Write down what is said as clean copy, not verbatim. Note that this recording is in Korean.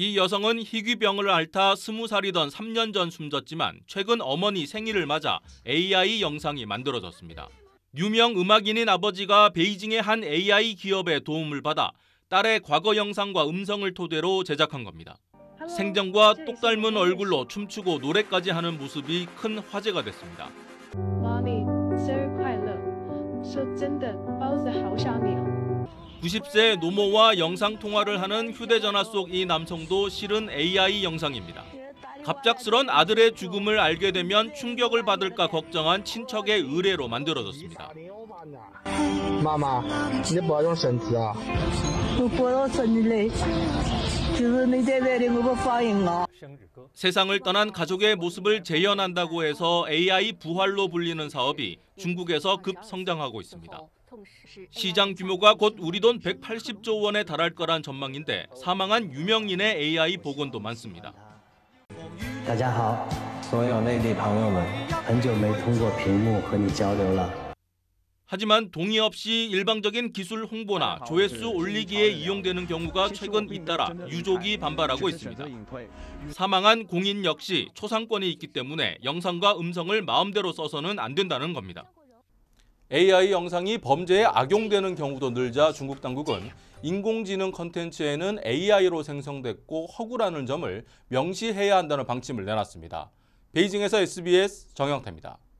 이 여성은 희귀병을 앓다 20살이던 3년 전 숨졌지만 최근 어머니 생일을 맞아 AI 영상이 만들어졌습니다. 유명 음악인인 아버지가 베이징의 한 AI 기업의 도움을 받아 딸의 과거 영상과 음성을 토대로 제작한 겁니다. 생전과 똑 닮은 얼굴로 춤추고 노래까지 하는 모습이 큰 화제가 됐습니다. 90세 노모와 영상통화를 하는 휴대전화 속 이 남성도 실은 AI 영상입니다. 갑작스런 아들의 죽음을 알게 되면 충격을 받을까 걱정한 친척의 의뢰로 만들어졌습니다. 妈妈，你保重身体啊！ 我不要身体累，就是你这边的我不反应啊。 세상을 떠난 가족의 모습을 재현한다고 해서 AI 부활로 불리는 사업이 중국에서 급성장하고 있습니다. 시장 규모가 곧 우리 돈 180조 원에 달할 거란 전망인데 사망한 유명인의 AI 복원도 많습니다. 大家好，所有内地朋友们，很久没通过屏幕和你交流了。 하지만 동의 없이 일방적인 기술 홍보나 조회수 올리기에 이용되는 경우가 최근 잇따라 유족이 반발하고 있습니다. 사망한 공인 역시 초상권이 있기 때문에 영상과 음성을 마음대로 써서는 안 된다는 겁니다. AI 영상이 범죄에 악용되는 경우도 늘자 중국 당국은 인공지능 컨텐츠에는 AI로 생성됐고 허구라는 점을 명시해야 한다는 방침을 내놨습니다. 베이징에서 SBS 정영태입니다.